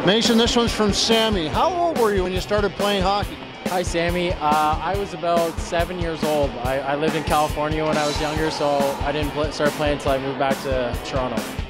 Mason, this one's from Sammy. How old were you when you started playing hockey? Hi, Sammy. I was about 7 years old. I lived in California when I was younger, so I didn't start playing until I moved back to Toronto.